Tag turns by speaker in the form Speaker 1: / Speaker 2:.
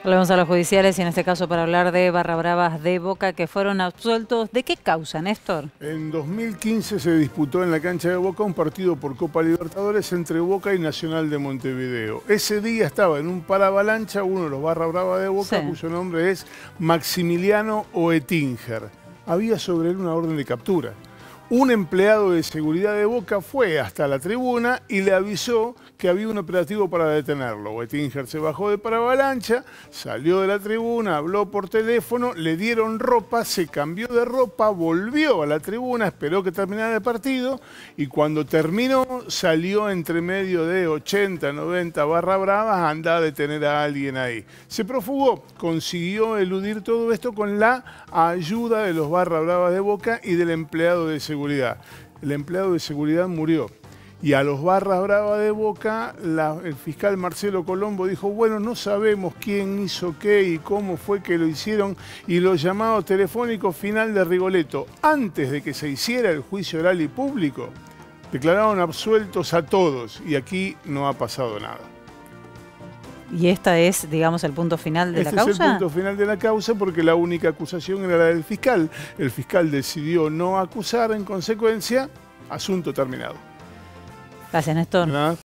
Speaker 1: Volvemos a los judiciales y en este caso para hablar de Barra Bravas de Boca que fueron absueltos. ¿De qué causa, Néstor?
Speaker 2: En 2015 se disputó en la cancha de Boca un partido por Copa Libertadores entre Boca y Nacional de Montevideo. Ese día estaba en un paravalancha uno de los Barra Bravas de Boca,
Speaker 1: Sí,
Speaker 2: cuyo nombre es Maximiliano Oettinger. Había sobre él una orden de captura. Un empleado de seguridad de Boca fue hasta la tribuna y le avisó que había un operativo para detenerlo. Oettinger se bajó de paravalancha, salió de la tribuna, habló por teléfono, le dieron ropa, se cambió de ropa, volvió a la tribuna, esperó que terminara el partido y cuando terminó salió entre medio de 80, 90 barra bravas a andar a detener a alguien ahí. Se profugó, consiguió eludir todo esto con la ayuda de los barra bravas de Boca y del empleado de seguridad. El empleado de seguridad murió. Y a los barras bravas de Boca, el fiscal Marcelo Colombo dijo, bueno, no sabemos quién hizo qué y cómo fue que lo hicieron, y los llamados telefónicos final de Rigoletto, antes de que se hiciera el juicio oral y público, declararon absueltos a todos, y aquí no ha pasado nada.
Speaker 1: y esta es, digamos, el punto final de la causa.
Speaker 2: Este es el punto final de la causa porque la única acusación era la del fiscal. El fiscal decidió no acusar, en consecuencia, asunto terminado.
Speaker 1: Gracias, Néstor.
Speaker 2: ¿Verdad?